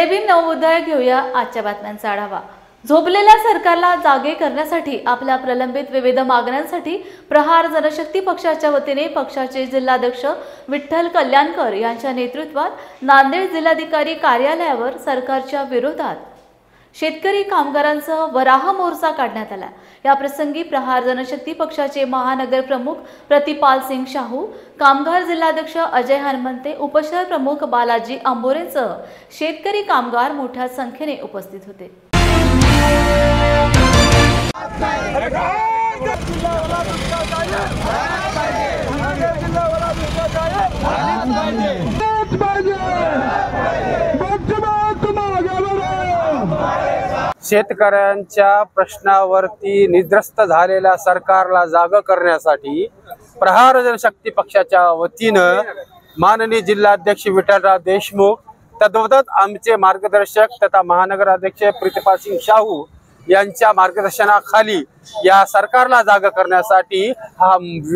जय भीम नवोदय घेऊया आजच्या बातम्यांचा आढावा। झोपलेल्या सरकारला जागे करण्यासाठी आपल्या प्रलंबित विविध मागण्यांसाठी प्रहार जनशक्ती पक्षाच्या वतीने पक्षाचे जिल्हाध्यक्ष विठ्ठल कल्याणकर यांच्या नेतृत्वात नांदेड जिल्हाधिकारी कार्यालयावर सरकारच्या विरोधात शेतकरी कामगारांसह वराह मोर्चा काढण्यात आला। या प्रसंगी प्रहार जनशक्ती पक्षाचे महानगर प्रमुख प्रतिपाल सिंग शाहू, कामगार जिल्हाध्यक्ष अजय हनुमंते, उपशहर प्रमुख बालाजी आंबोरेंसह शेतकरी कामगार मोठ्या संख्येने उपस्थित होते। शेतकऱ्यांच्या प्रश्नावरती निद्रस्त झालेल्या सरकारला जागा करण्यासाठी प्रहार जनशक्ती पक्षाच्या वतीनं माननीय जिल्हाध्यक्ष विठ्ठलराव देशमुख तद्वतच आमचे मार्गदर्शक तथा महानगराध्यक्ष प्रतिपाल सिंग शाहू यांच्या मार्गदर्शनाखाली या सरकारला जागा करण्यासाठी हा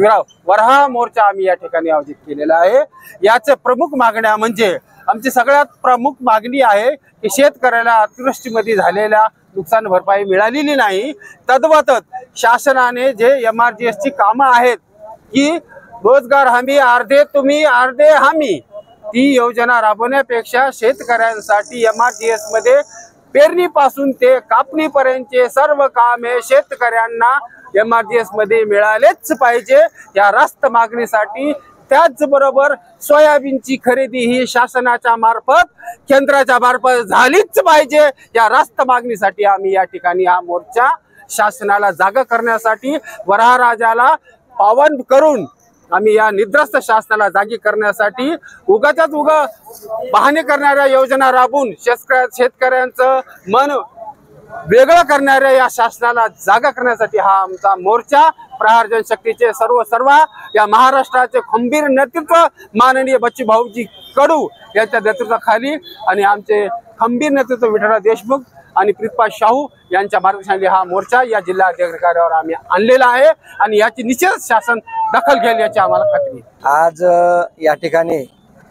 वराह मोर्चा आम्ही या ठिकाणी आयोजित केलेला आहे। याचे प्रमुख मागण्या म्हणजे आमची सगळ्यात प्रमुख मागणी आहे की शेतकऱ्याला अतिवृष्टीमध्ये झालेल्या नुकसान भरपाई मिळालेली नाही। तद्वतच शासनाने जे MRGS ची कामं आहेत की रोजगार हमी अर्धे तुम्ही अर्धे हमी, ती योजना राबवण्यापेक्षा शेतकऱ्यांसाठी MRGS मध्ये पेरणीपासून ते कापणीपर्यंतचे सर्व कामे शेतकऱ्यांना MRGS मध्ये मिळालेच पाहिजे। या रास्त मागणीसाठी त्याचबरोबर सोयाबीनची खरेदी ही शासनाच्या मार्फत केंद्राच्या मार्फत झालीच पाहिजे। या रास्त मागणीसाठी आम्ही या ठिकाणी हा मोर्चा शासनाला जागा करण्यासाठी वराह राजाला पावन करून आम्ही या निद्रस्त शासनाला जागी करण्यासाठी उगाच्याच उगा बहाणे करणाऱ्या योजना राबवून शेतकऱ्यांचं मन वेगळं करणाऱ्या या शासनाला जागा करण्यासाठी हा आमचा मोर्चा प्रहार जनशक्तीचे सर्व या महाराष्ट्राचे खंबीर नेतृत्व माननीय बच्चूभाऊजी कडू यांच्या नेतृत्वाखाली आणि आमचे खंबीर नेतृत्व विठ्ठलराव देशमुख आणि प्रतिपाल शाहू यांच्या मार्गदर्शनाखाली हा मोर्चा या जिल्हाधिकाऱ्यावर आम्ही आणलेला आहे आणि याची निश्चित शासन दखल घेईल याची आम्हाला खात्री आहे। आज या ठिकाणी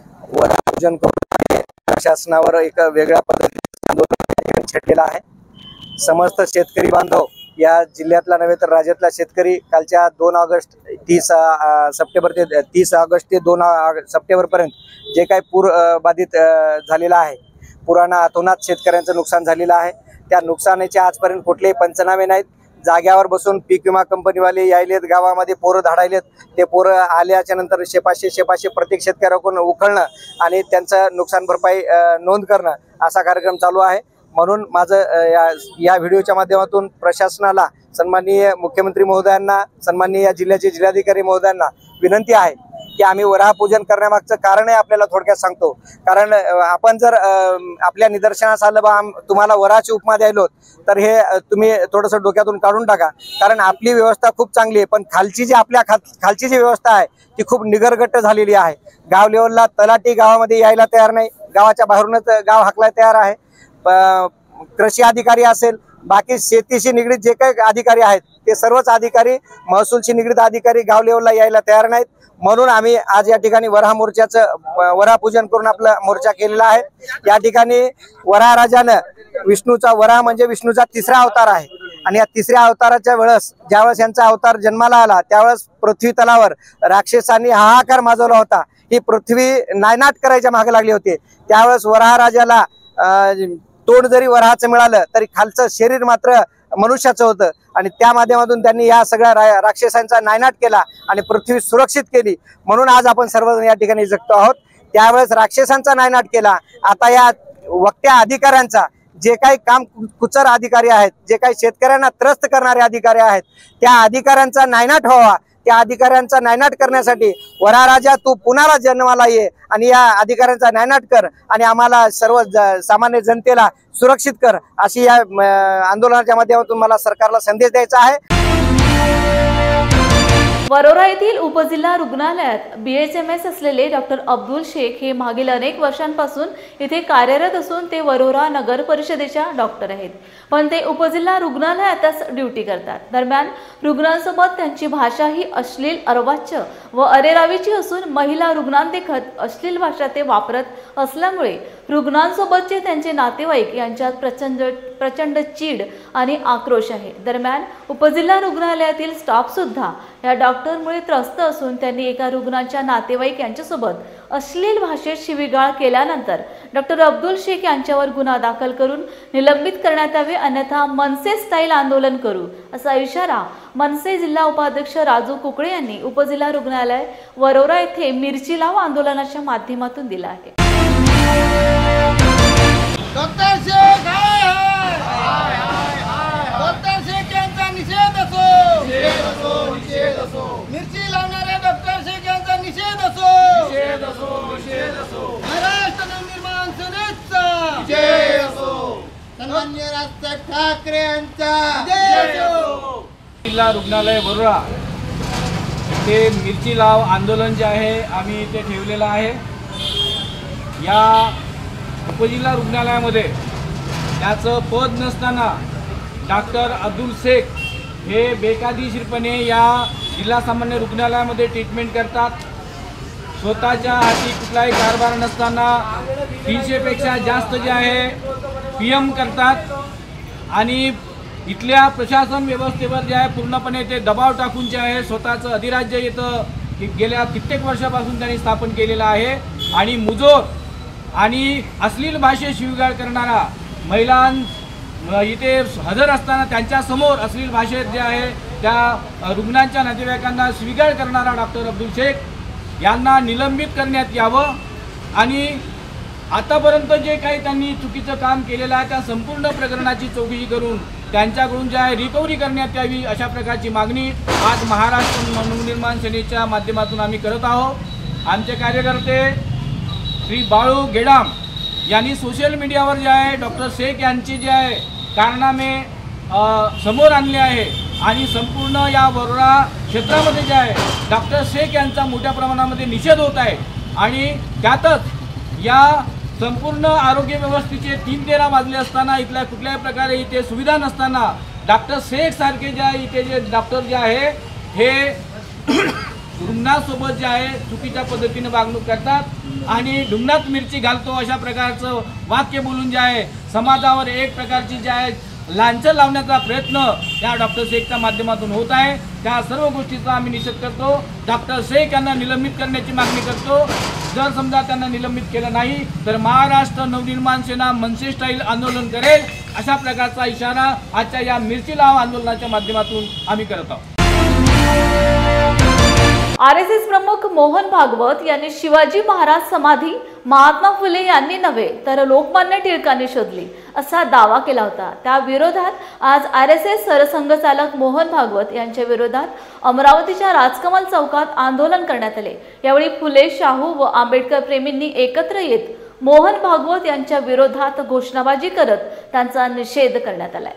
वरापूजन करून प्रशासनावर एक वेगळ्या पद्धतीने आंदोलन छेडलेलं आहे। समस्त शेतकरी बांधव या जिल्ह्यातला नव्हे तर राज्यातला शेतकरी कालच्या 30 सप्टेंबर ते 30 ऑगस्ट ते 2 सप्टेंबर पर्यंत जे काही पूर बाधित झालेला आहे, पुराना अतोनात शेतकऱ्यांचं नुकसान झालेलं आहे। त्या नुकसानाचे आजपर्यंत कुठलेही पंचनामे नाहीत। जाग्यावर बसून पीक विमा कंपनीवाले यायलेत, गावामध्ये पोरं धाडायलेत, ते पोरं आल्याच्या नंतर 500 प्रत्येक शेतकऱ्याकडून उखळणं आणि त्यांचं नुकसान भरपाई नोंद करणं असा कार्यक्रम चालू आहे। म्हणून माझं या व्हिडिओच्या माध्यमातून प्रशासनाला, सन्माननीय मुख्यमंत्री महोदयांना, सन्माननीय या जिल्ह्याचे जिल्हाधिकारी महोदयांना विनंती आहे की आम्ही वराह पूजन करण्यामागचं कारणही आपल्याला थोडक्यात सांगतो। कारण आपण जर आपल्या निदर्शनास आलं बा तुम्हाला वराची उपमा द्यायलो तर हे तुम्ही थोडंसं डोक्यातून काढून टाका। कारण आपली व्यवस्था खूप चांगली आहे, पण खालची जी खालची जी व्यवस्था आहे ती खूप निगरगट्ट झालेली आहे। गाव लेवलला तलाठी गावामध्ये यायला तयार नाही, गावाच्या बाहेरूनच गाव हाकलाय तयार आहे। कृषी अधिकारी असेल, बाकी शेतीशी निगडीत जे काही अधिकारी आहेत ते सर्वच अधिकारी, महसूलशी निगडीत अधिकारी गाव लेवलला यायला तयार नाहीत। म्हणून आम्ही आज या ठिकाणी वराह मोर्चाचं वराह पूजन करून आपला मोर्चा केलेला आहे। या ठिकाणी वराह राजानं विष्णूचा वराह म्हणजे विष्णूचा तिसरा अवतार आहे आणि या तिसऱ्या अवताराच्या वेळेस ज्यावेळेस यांचा अवतार जन्माला आला त्यावेळेस पृथ्वी तलावर राक्षसांनी हाहाकार माजवला होता। ही पृथ्वी नायनाट करायच्या मागे लागली होती। त्यावेळेस वराह राजाला तोंड जरी वराहाचं मिळालं तरी खालचं शरीर मात्र मनुष्याचं होतं आणि त्या माध्यमातून त्यांनी या सगळ्या राक्षसांचा नायनाट केला आणि पृथ्वी सुरक्षित केली। म्हणून आज आपण सर्वजण या ठिकाणी जगतो आहोत। त्यावेळेस राक्षसांचा नायनाट केला, आता या वक्त्या अधिकाऱ्यांचा, जे काही काम कुचर अधिकारी आहेत, जे काही शेतकऱ्यांना त्रस्त करणारे अधिकारी आहेत, त्या अधिकाऱ्यांचा नायनाट व्हावा। त्या अधिकाऱ्यांचा नायनाट करण्यासाठी वराह राजा तू पुन्हा जन्माला ये आणि या अधिकाऱ्यांचा नायनाट कर आणि आम्हाला सर्व सामान्य जनतेला सुरक्षित कर, अशी या आंदोलनाच्या माध्यमातून मला सरकारला संदेश द्यायचा आहे। वरोरा येथील उपजिल्हा रुग्णालयात BHMS असलेले डॉक्टर अब्दुल शेख हे मागील अनेक वर्षांपासून इथे कार्यरत असून ते वरोरा नगर परिषदेच्या डॉक्टर आहेत, पण ते उपजिल्हा रुग्णालयातच ड्युटी करतात। दरम्यान रुग्णांसोबत त्यांची भाषा ही अश्लील, अर्वाच्य व अरेरावीची असून महिला रुग्णांदेखत अश्लील भाषा ते वापरत असल्यामुळे रुग्णांसोबतचे त्यांचे नातेवाईक यांच्यात प्रचंड चीड आणि आक्रोश आहे। दरम्यान उपजिल्हा रुग्णालयातील स्टाफ सुद्धा या डॉक्टरमुळे त्रस्त असून त्यांनी एका रुग्णाच्या नातेवाईक यांच्यासोबत अश्लील भाषेत शिवीगाळ केल्यानंतर डॉक्टर अब्दुल शेख यांच्यावर गुन्हा दाखल करून निलंबित करण्यात यावे, अन्यथा मनसे स्टाईल आंदोलन करू असा इशारा मनसे जिल्हा उपाध्यक्ष राजू कुकळे यांनी उपजिल्हा रुग्णालय वरोरा येथे मिरची लाव आंदोलनाच्या माध्यमातून दिला आहे। डॉक्टर शेख हाय डॉक्टर शेख यांचा निषेध असो, मिरची लावणाऱ्या डॉक्टर शेख यांचा निषेध असो, महाराष्ट्र नवनिर्माण सेनेचा जय असो, सन्माननीय राजसाहेब ठाकरे यांचा जय असो। जिल्हा रुग्णालय वरोरा ते मिरची लाव आंदोलन जे आहे आम्ही इथे ठेवलेलं आहे। या उपजिल्हा रुग्णालयामध्ये त्याचं पद नसताना डॉक्टर अब्दुल शेख हे बेकायदेशीरपणे या जिल्हा सामान्य रुग्णालयामध्ये ट्रीटमेंट करतात। स्वतःच्या हाती कुठलाही कारभार नसताना 300पेक्षा जास्त जे आहे PM करतात आणि इथल्या प्रशासन व्यवस्थेवर जे आहे पूर्णपणे ते दबाव टाकून जे आहे स्वतःचं अधिराज्य इथं गेल्या कित्येक वर्षापासून त्यांनी स्थापन केलेलं आहे आणि मुजोर आणि अश्लील भाषेत शिवीगाळ करणारा महिलां इथे हजर असताना त्यांच्यासमोर अश्लील भाषेत जे आहे त्या रुग्णांच्या नातेवाईकांना शिवीगाळ करणारा डॉक्टर अब्दुल शेख यांना निलंबित करण्यात यावं आणि आतापर्यंत जे काही त्यांनी चुकीचं काम केलेलं आहे त्या संपूर्ण प्रकरणाची चौकशी करून त्यांच्याकडून जे आहे रिकव्हरी करण्यात यावी अशा प्रकारची मागणी आज महाराष्ट्र नवनिर्माण सेनेच्या माध्यमातून आम्ही करत आहोत। आमचे कार्यकर्ते श्री बाळू गेडाम यांनी सोशल मीडियावर जे आहे डॉक्टर शेख यांची जे आहे कारनामे समोर आणले आहे आणि संपूर्ण या वरोरा क्षेत्रामध्ये जे आहे डॉक्टर शेख यांचा मोठ्या प्रमाणामध्ये निषेध होत आहे आणि त्यातच या संपूर्ण आरोग्य व्यवस्थेचे 3-13 वाजले असताना इथल्या कुठल्याही प्रकारे इथे सुविधा नसताना डॉक्टर शेख सारखे जे आहे इथे जे डॉक्टर जे आहे हे रुग्णासोबत जे आहे चुकीच्या पद्धतीने वागणूक करतात आणि ढुंगणात मिरची घालतो अशा प्रकारचं वाक्य बोलून जे आहे समाजावर एक प्रकारची जे आहे लांछन लावण्याचा प्रयत्न या डॉक्टर शेखच्या माध्यमातून होत आहे। त्या सर्व गोष्टीचा आम्ही निषेध करतो। डॉक्टर शेख यांना निलंबित करण्याची मागणी करतो। जर समजा त्यांना निलंबित केलं नाही तर महाराष्ट्र नवनिर्माण सेना मनसे स्टाईल आंदोलन करेल अशा प्रकारचा इशारा आजच्या या मिरची लाव आंदोलनाच्या माध्यमातून आम्ही करत आहोत। RSS प्रमुख मोहन भागवत यांनी शिवाजी महाराज समाधी महात्मा फुले यांनी नव्हे तर लोकमान्य टिळकांनी शोधली असा दावा केला होता। त्या विरोधात आज RSS सरसंघचालक मोहन भागवत यांच्या विरोधात अमरावतीच्या राजकमल चौकात आंदोलन करण्यात आले। यावेळी फुले, शाहू व आंबेडकर प्रेमींनी एकत्र येत मोहन भागवत यांच्या विरोधात घोषणाबाजी करत त्यांचा निषेध करण्यात आलाय।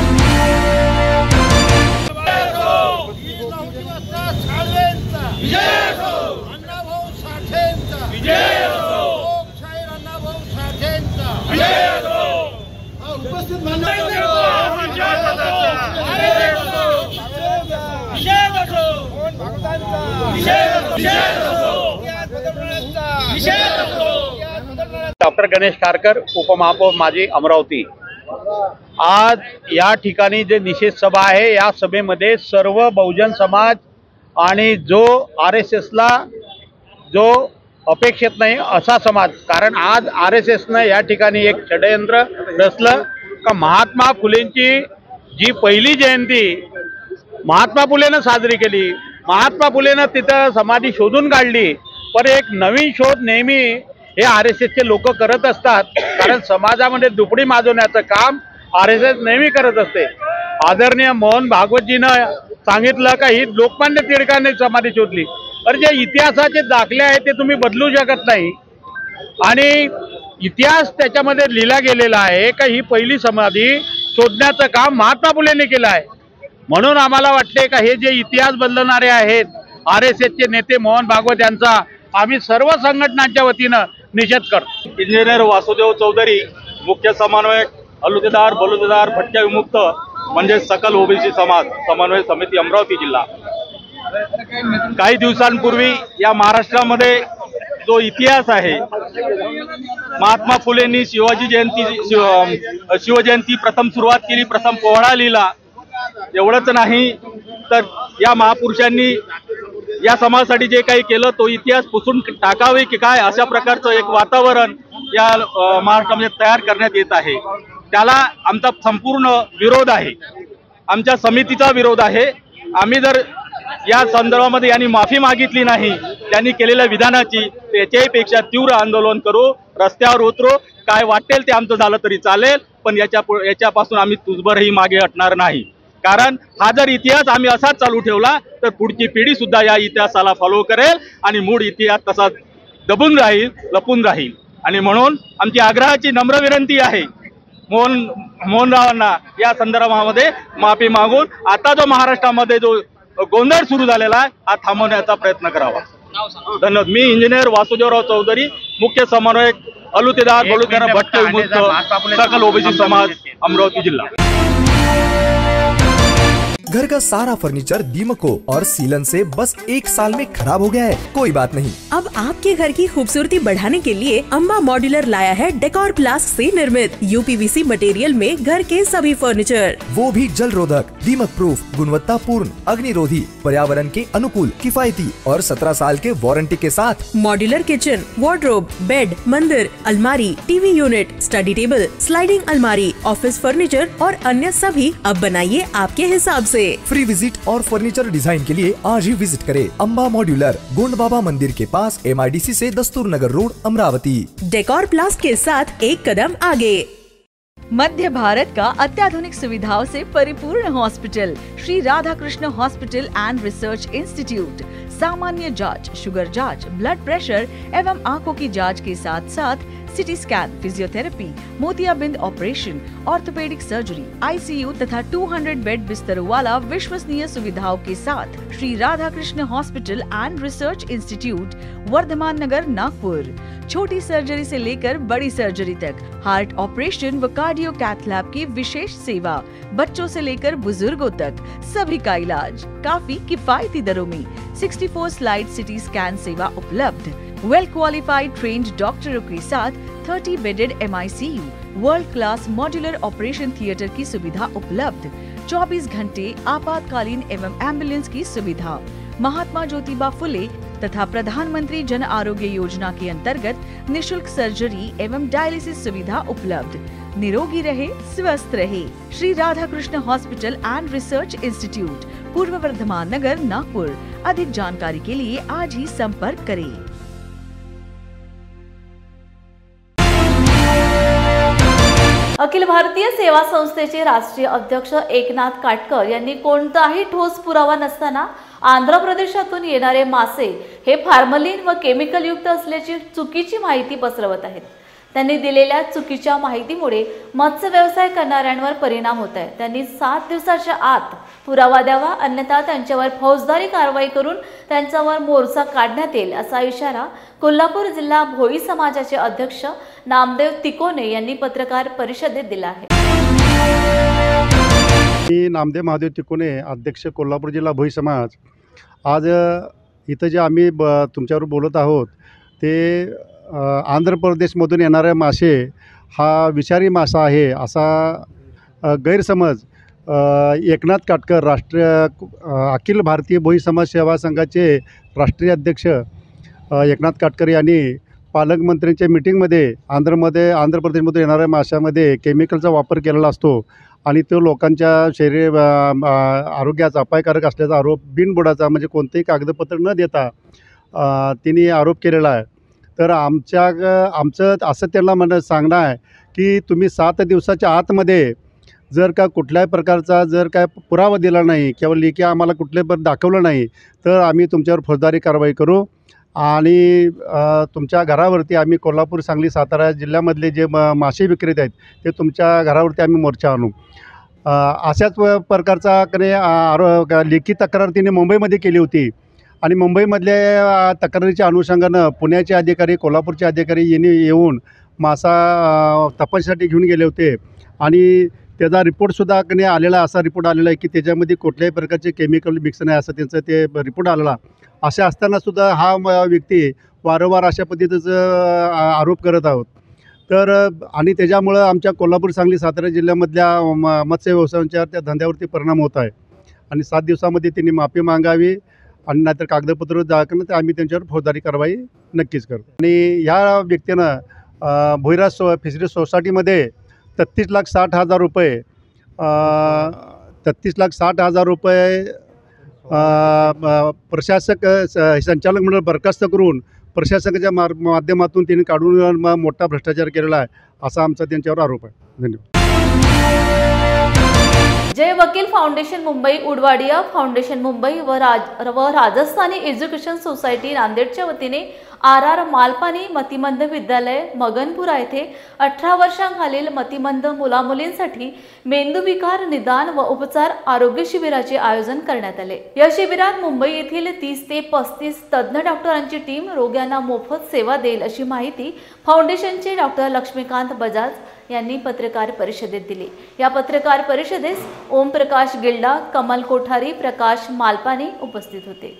डॉक्टर गणेश खारकर, उपमहापौर माजी अमरावती। आज या ठिकाणी जे निषेध सभा आहे या सभेमध्ये सर्व बहुजन समाज आणि जो RSSला जो अपेक्षित नाही असा समाज, कारण आज RSSनं या ठिकाणी एक षडयंत्र रचलं का महात्मा फुलेंची जी पहिली जयंती महात्मा फुलेनं साजरी केली, महात्मा फुलेनं तिथं समाधी शोधून काढली, पण एक नवीन शोध नेहमी हे RSSचे लोक करत असतात, कारण समाजामध्ये दुपडी माजवण्याचं काम RSS नेहमी करत असते। आदरणीय मोहन भागवतजीनं सांगितलं का ही लोकमान्य टिळकांनी समाधी शोधली, तर जे इतिहासाचे दाखले आहेत ते तुम्ही बदलू शकत नाही आणि इतिहास त्याच्यामध्ये लिहिला गेलेला आहे का ही पहिली समाधी शोधण्याचं काम महात्मा फुलेंनी केलं आहे। म्हणून आम्हाला वाटते का हे जे इतिहास बदलणारे आहेत RSSचे नेते मोहन भागवत यांचा आम्ही सर्व संघटनांच्या वतीनं निषेध करतो। इंजिनियर वासुदेव चौधरी, मुख्य समन्वयक अलुतेदार बलुतेदार भटक्या विमुक्त म्हणजे सकल ओबीसी समाज समन्वय समिती अमरावती जिल्हा। काही दिवसांपूर्वी या महाराष्ट्रामध्ये जो इतिहास आहे, महात्मा फुलेंनी शिवजयंती प्रथम सुरुवात केली, प्रथम पोवाडा लिहिला. एवढंच नाही तर या महापुरुषांनी या समाजासाठी जे काही केलं तो इतिहास पुसून टाकावे की काय, अशा प्रकारचं एक वातावरण या महाराष्ट्रामध्ये तयार करण्यात येत आहे. त्याला आमचा संपूर्ण विरोध आहे, आमच्या समितीचा विरोध आहे. आम्ही जर या संदर्भामध्ये यांनी माफी मागितली नाही त्यांनी केलेल्या विधानाची, त्याच्यापेक्षा तीव्र आंदोलन करू, रस्त्यावर उतरू, काय वाटेल ते आमचं झालं तरी चालेल, पण याच्यापासून आम्ही तुझभरही मागे हटणार नाही. कारण हा जर इतिहास आम्ही असाच चालू ठेवला तर पुढची पिढी सुद्धा या इतिहासाला फॉलो करेल आणि मूळ इतिहास तसाच दबून राहील, लपून राहील. आणि म्हणून आमची आग्रहाची नम्र विनंती आहे मोहनरावांना या संदर्भामध्ये माफी मागून आता जो महाराष्ट्रामध्ये जो गोंधळ सुरू झालेला आहे हा थांबवण्याचा प्रयत्न करावा. धन्यवाद. मी इंजिनियर वासुदेवराव चौधरी, मुख्य समन्वयक अलुतेदार बलुतेदार भट्ट विमुक्त सकल ओबीसी समाज, अमरावती जिल्हा. घर का सारा फर्नीचर दीमकों और सीलन से बस 1 साल में खराब हो गया है, कोई बात नहीं. अब आपके घर की खूबसूरती बढ़ाने के लिए अम्बा मॉड्यूलर लाया है डेकोर प्लास से निर्मित यूपीवीसी मटेरियल में घर के सभी फर्नीचर, वो भी जल रोधक, दीमक प्रूफ, गुणवत्तापूर्ण, अग्निरोधी, पर्यावरण के अनुकूल, किफायती और 17 साल के वारंटी के साथ. मॉड्यूलर किचन, वार्डरोब, बेड, मंदिर, अलमारी, TV unit, study table, sliding अलमारी, ऑफिस फर्नीचर और अन्य सभी अब बनाइए आपके हिसाब से. फ्री विजिट और फर्नीचर डिजाइन के लिए आज ही विजिट करें अम्बा मॉड्यूलर, गोंड बाबा मंदिर के पास, MIDC से Dastur Nagar road, Amravati. Decor plus के साथ एक कदम आगे. मध्य भारत का अत्याधुनिक सुविधाओं से परिपूर्ण hospital Shri Radhakrishna hospital and research institute सामान्य जांच, शुगर जांच, ब्लड प्रेशर एवं आंखों की जांच के साथ साथ सिटी स्कैन, फिजियोथेरेपी, मोतियाबिंद ऑपरेशन, ऑर्थोपेडिक सर्जरी, ICU तथा 200 बेड बिस्तरों वाला विश्वसनीय सुविधाओं के साथ Shri Radhakrishna hospital and research institute, Vardhaman Nagar, Nagpur. छोटी सर्जरी से लेकर बड़ी सर्जरी तक, हार्ट ऑपरेशन व कार्डियो कैथ लैब की विशेष सेवा, बच्चों से लेकर बुजुर्गों तक सभी का इलाज काफी किफायती दरों में. 64 स्लाइड सिटी स्कैन सेवा उपलब्ध. वेल क्वालिफाइड ट्रेन्ड डॉक्टरों के साथ 30 bedded MICU, world class modular operation theatre की सुविधा उपलब्ध. 24 घंटे आपातकालीन एवं एम्बुलेंस की सुविधा. महात्मा ज्योतिबा फुले तथा प्रधानमंत्री जन आरोग्य योजना के अंतर्गत निशुल्क सर्जरी एवं डायलिसिस सुविधा उपलब्ध. निरोगी रहे, स्वस्थ रहे. Shri Radhakrishna hospital and research institute, Purva Vardhaman Nagar, Nagpur. अधिक जानकारी के लिए आज ही संपर्क करें. अखिल भारतीय सेवा संस्थेचे राष्ट्रीय अध्यक्ष एकनाथ काटकर यांनी कोणताही ठोस पुरावा नसताना आंध्र प्रदेशातून येणारे मासे हे फॉर्मलिन व केमिकल युक्त असल्याची चुकीची माहिती पसरवत आहेत. त्यांनी दिलेल्या चुकीच्या माहितीमुळे मत्स्य व्यवसाय करणाऱ्यांवर परिणाम होत आहे. त्यांनी 7 दिवसाच्या आत पुरावा द्यावा, अन्यथा त्यांच्यावर फौजदारी कारवाई करून त्यांच्यावर मोर्चा काढण्यात येईल, असा इशारा कोल्हापूर जिल्हा भोई समाजाचे अध्यक्ष नामदेव तिकोने यांनी पत्रकार परिषदेत दिला आहे. मी नामदेव महादेव तिकोने, अध्यक्ष कोल्हापूर जिल्हा भोई समाज. आज इथं जे आम्ही तुमच्यावर बोलत आहोत ते आंध्र प्रदेशमधून येणारे मासे हा विषारी मासा आहे असा गैरसमज एकनाथ काटकर अखिल भारतीय भोई समाज सेवा संघाचे राष्ट्रीय अध्यक्ष एकनाथ काटकर यांनी पालकमंत्र्यांच्या मीटिंगमध्ये आंध्र प्रदेशमधून येणाऱ्या माशामध्ये केमिकलचा वापर केलेला असतो आणि तो लोकांच्या शरीर आरोग्याचा अपायकारक असल्याचा आरोप बिनबुडाचा म्हणजे कोणतेही कागदपत्र न देता तिने आरोप केलेला आहे. तर आमचं असं त्यांना सांगणं आहे की तुम्ही 7 दिवसाच्या आतमध्ये जर का कुठल्याही प्रकारचा जर काय पुरावा दिला नाही किंवा लेखी आम्हाला कुठले दाखवलं नाही तर आम्ही तुमच्यावर फौजदारी कारवाई करू आणि तुमच्या घरावरती आम्ही कोल्हापूर, सांगली, सातारा जिल्ह्यामधले जे मासे विक्रेते आहेत ते तुमच्या घरावरती आम्ही मोर्चा आणू. अशाच प्रकारचा लेखी तक्रार तिने मुंबईमध्ये केली होती आणि मुंबईमधल्या तक्रारीच्या अनुषंगानं पुण्याचे अधिकारी, कोल्हापूरचे अधिकारी यांनी येऊन मासा तपासणीसाठी घेऊन गेले होते आणि त्याचा रिपोर्टसुद्धा कधी आलेला, असा रिपोर्ट आलेला आहे की त्याच्यामध्ये कुठल्याही प्रकारचे केमिकल मिक्स नाही, असं त्यांचं ते रिपोर्ट आलेला. असे असतानासुद्धा हा व्यक्ती वारंवार अशा पद्धतीचं आरोप करत आहोत. तर आणि त्याच्यामुळं आमच्या कोल्हापूर, सांगली, सातारा जिल्ह्यामधल्या मत्स्य व्यवसायांच्या त्या धंद्यावरती परिणाम होत आहे. आणि 7 दिवसामध्ये त्यांनी माफी मागावी आणि नाहीतर कागदपत्र दाखवणं, तर आम्ही त्यांच्यावर फौजदारी कारवाई नक्कीच करतो. आणि ह्या व्यक्तीनं भोईराज फिशरी सोसायटीमध्ये 33,60,000 रुपये 33,60,000 रुपये प्रशासक संचालक मंडळ बरखास्त करून प्रशासकाच्या माध्यमातून त्यांनी काढून मोठा भ्रष्टाचार केलेला आहे, असा आमचा त्यांच्यावर आरोप आहे. धन्यवाद. जय वकील फाउंडेशन मुंबई, उडवाडिया फाउंडेशन मुंबई व राजस्थानी एज्युकेशन सोसायटी नांदेडच्या वतीने RR मालपानी मतिमंद विद्यालय मगनपुरा येथे 18 वर्षांखालील मतिमंद मुलामुलींसाठी मेंदूविकार निदान व उपचार आरोग्य शिबिराचे आयोजन करण्यात आले. या शिबिरात मुंबई येथील 30 ते 35 तज्ज्ञ डॉक्टरांची टीम रोग्यांना मोफत सेवा देईल अशी माहिती फाउंडेशनचे डॉक्टर लक्ष्मीकांत बजाज यांनी पत्रकार परिषदेत दिली. या पत्रकार परिषदेस ओमप्रकाश गिल्डा, कमल कोठारी, प्रकाश मालपानी उपस्थित होते.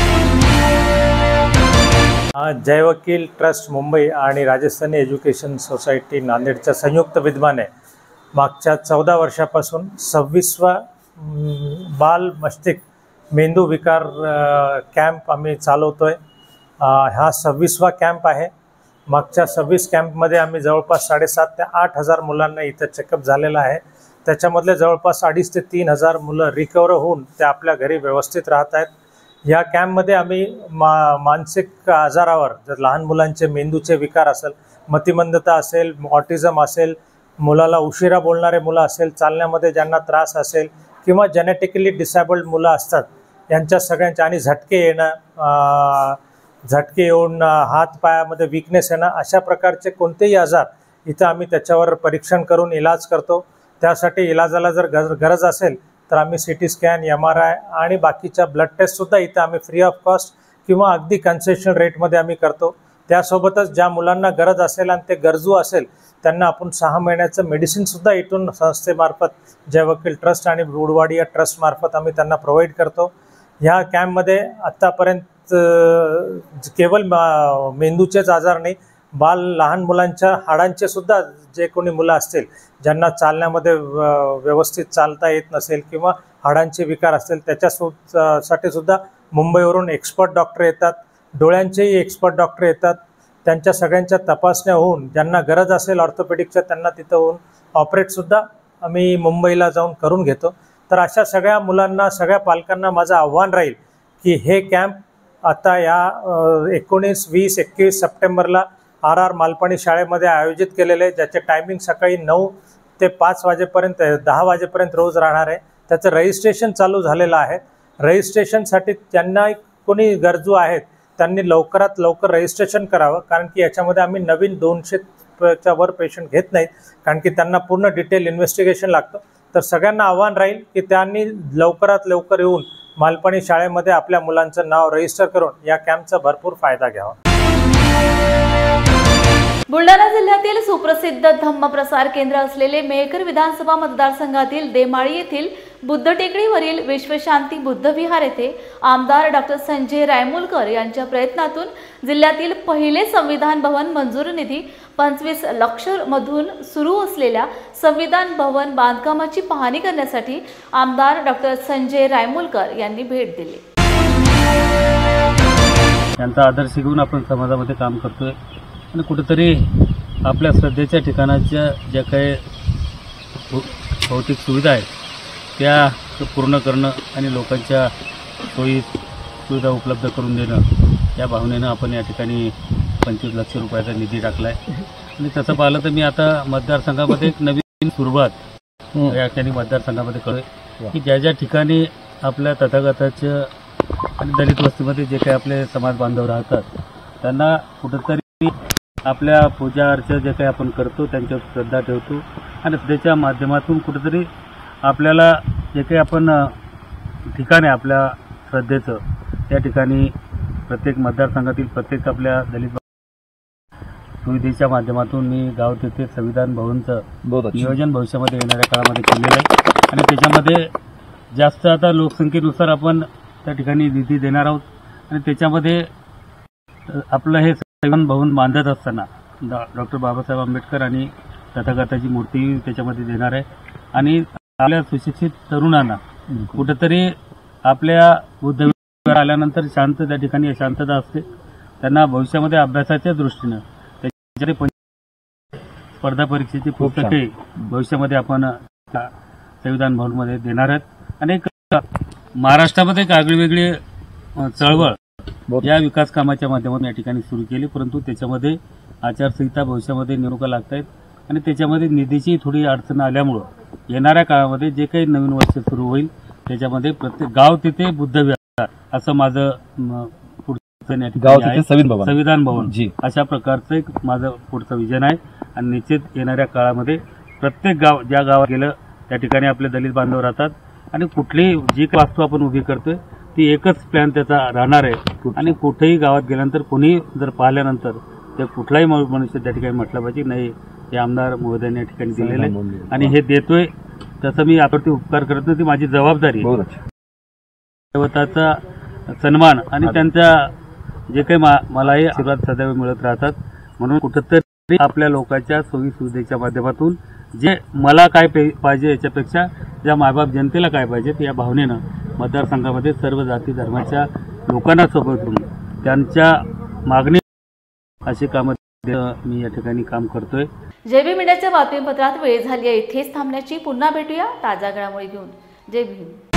जय वकील ट्रस्ट मुंबई आणि राजस्थानी एज्युकेशन सोसायटी नांदेडच्या संयुक्त विद्यमाने मागच्या 14 वर्षापासून 26वा बाल मस्तिष्क मेंदू विकार कॅम्प आम्ही चालवतोय. हा 26वा कॅम्प आहे. मागच्या 26 कॅम्पमध्ये आम्ही जवळपास 7,500 ते 8,000 मुलांना इथं चेकअप झालेला आहे. त्याच्यामधले जवळपास 2,500 ते 3,000 मुलं रिकवर होऊन ते आपल्या घरी व्यवस्थित राहत आहेत. या कॅम्पमध्ये आम्ही मानसिक आजारावर, जर लहान मुलांचे मेंदूचे विकार असेल, मतिमंदता असेल, ऑटिझम असेल, मुलाला उशिरा बोलणारे मुलं असेल, चालण्यामध्ये ज्यांना त्रास असेल किंवा जेनेटिकली डिसेबल्ड मुलं असतात, यांच्या सगळ्यांच्या, आणि झटके येणं, झटके येऊन हात पायामध्ये वीकनेस येणं, अशा प्रकारचे कोणतेही आजार इथं आम्ही त्याच्यावर परीक्षण करून इलाज करतो. त्यासाठी इलाजाला जर गरज असेल तर आम्ही CT स्कॅन, MRI आणि बाकीच्या ब्लड टेस्टसुद्धा इथं आम्ही फ्री ऑफ कॉस्ट किंवा अगदी कन्सेशन रेटमध्ये आम्ही करतो. त्यासोबतच ज्या मुलांना गरज असेल आणि ते गरजू असेल त्यांना आपण 6 महिन्याचं मेडिसिनसुद्धा इथून संस्थेमार्फत, जय वकील ट्रस्ट आणि उडवाडिया ट्रस्टमार्फत आम्ही त्यांना प्रोव्हाइड करतो. ह्या कॅम्पमध्ये आत्तापर्यंत केवळ मेंदूचेच आजार नाही, लहान मुलांच्या हाडांचे सुद्धा जे कोणी मुलं असतील ज्यांना चालण्यामध्ये व्यवस्थित चालता येत नसेल किंवा हाडांचे विकार असतील, त्याच्यासाठी सुद्धा मुंबईवरून एक्सपर्ट डॉक्टर येतात. डोळ्यांचेही एक्सपर्ट डॉक्टर येतात. त्यांच्या सगळ्यांच्या तपासण्या होऊन ज्यांना गरज असेल ऑर्थोपेडिकच्या, त्यांना तिथं होऊन ऑपरेटसुद्धा आम्ही मुंबईला जाऊन करून घेतो. तर अशा सगळ्या मुलांना, सगळ्या पालकांना माझं आव्हान राहील की हे कॅम्प आता या 19, 20, 21 सप्टेंबरला RR मालपानी शाळेमध्ये आयोजित केलेले आहे, ज्याचे टायमिंग सकाळी 9 ते 5 वाजेपर्यंत, 10 वाजेपर्यंत रोज राहणार आहे. त्याचं रजिस्ट्रेशन चालू झालेलं आहे. रजिस्ट्रेशनसाठी ज्यांना कोणी गरजू आहेत त्यांनी लवकरात लवकर रजिस्ट्रेशन करावं, कारण की याच्यामध्ये आम्ही नवीन 200च्या वर पेशंट घेत नाहीत, कारण की त्यांना पूर्ण डिटेल इन्व्हेस्टिगेशन लागतं. तर सगळ्यांना आव्हान राहील की त्यांनी लवकरात लवकर येऊन मालपानी शाळेमध्ये आपल्या मुलांचं नाव रजिस्टर करून या कॅम्पचा भरपूर फायदा घ्यावा. बुलढाणा जिल्ह्यातील सुप्रसिद्ध धम्मप्रसार केंद्र असलेले मेहकर विधानसभा मतदारसंघातील देमाळी येथील बुद्ध टेकडीवरील विश्वशांती बुद्ध विहार येथे आमदार डॉक्टर संजय रायमुलकर यांच्या प्रयत्नातून जिल्ह्यातील पहिले संविधान भवन मंजूर निधी 25 लाख मधून सुरू असलेल्या संविधान भवन बांधकामाची पाहणी करण्यासाठी आमदार डॉक्टर संजय रायमुलकर यांनी भेट दिली. त्यांचा आदर्श घेऊन आपण समाजामध्ये काम करतोय आणि कुठेतरी आपल्या श्रद्धेच्या ठिकाणाच्या ज्या काही भौतिक सुविधा आहेत त्या पूर्ण करणं आणि लोकांच्या सोयी सुविधा उपलब्ध करून देणं, या भावनेनं आपण या ठिकाणी 25 लाख रुपयाचा निधी टाकला आहे. आणि तसं पाहिलं तर मी आता मतदारसंघामध्ये एक नवीन सुरुवात या ठिकाणी मतदारसंघामध्ये करूय की ज्या ज्या ठिकाणी आपल्या तथागताच्या आणि दलित वस्तीमध्ये जे काही आपले समाज बांधव राहतात त्यांना कुठंतरी आपल्या पूजा अर्चा जे काही आपण करतो त्यांच्यावर श्रद्धा ठेवतो आणि त्याच्या माध्यमातून कुठंतरी आपल्याला जे काही आपण ठिकाण आहे आपल्या श्रद्धेचं, त्या ठिकाणी प्रत्येक मतदारसंघातील प्रत्येक आपल्या दलित सुविधेच्या माध्यमातून मी गाव तेथे संविधान भवनचं नियोजन भविष्यामध्ये येणाऱ्या काळामध्ये केलेलं आहे आणि त्याच्यामध्ये जास्त आता लोकसंख्येनुसार आपण त्या ठिकाणी निधी देणार आहोत आणि त्याच्यामध्ये आपलं हे संविधान भवन बांधत असताना डॉक्टर बाबासाहेब आंबेडकर आणि तथागताची मूर्ती त्याच्यामध्ये देणार आहे आणि आपल्या सुशिक्षित तरुणांना कुठंतरी आपल्या बुद्धविहार आल्यानंतर शांत त्या ठिकाणी अशांतता असते, त्यांना भविष्यामध्ये अभ्यासाच्या दृष्टीनं त्याच्यामध्ये स्पर्धा परीक्षेची पुस्तके भविष्यामध्ये आपण संविधान भवनमध्ये देणार आहेत आणि महाराष्ट्रामध्ये एक आगळीवेगळी चळवळ या विकास कामाच्या माध्यमातून या ठिकाणी सुरू केली, परंतु त्याच्यामध्ये आचारसंहिता भविष्यामध्ये निवडणुका लागत आहेत आणि त्याच्यामध्ये निधीची थोडी अडचण आल्यामुळं येणाऱ्या काळामध्ये जे काही नवीन वर्ष सुरू होईल त्याच्यामध्ये प्रत्येक गाव तिथे बुद्धविहार असं माझं पुढचं या ठिकाणी आहे, संविधान भवन अशा प्रकारचं एक माझं पुढचं विजन आहे आणि निश्चित येणाऱ्या काळामध्ये प्रत्येक गाव ज्या गावात गेलं त्या ठिकाणी आपले दलित बांधव राहतात आणि कुठलीही जी वास्तू आपण उभी करतोय ती एकच प्लॅन त्याचा राहणार आहे आणि कुठेही गावात गेल्यानंतर कोणी जर पाहिल्यानंतर ते कुठलाही मनुष्य त्या ठिकाणी म्हटलं पाहिजे नाही हे आमदार महोदयांनी या ठिकाणी दिलेलं आहे आणि हे देतोय तसं मी यावरती उपकार करत नाही, ती माझी जबाबदारी आहे. देवताचा सन्मान आणि त्यांचा जे काही मलाही आशीर्वाद सदैव मिळत राहतात म्हणून कुठंतरी आपल्या लोकांच्या सोयी सुविधेच्या माध्यमातून जे मला काय पाहिजे याच्यापेक्षा ज्या मायबाप जनतेला काय पाहिजे या भावनेनं मतदारसंघामध्ये सर्व जाती धर्माच्या लोकांना सोबत घेऊन त्यांच्या मागणी अशी कामं मी या ठिकाणी काम करतोय. JB मीडियाच्या बातमीपत्रात वेळ झाली आहे इथेच थांबण्याची. पुन्हा भेटूया ताज्या घडामोडी घेऊन. जय भीम.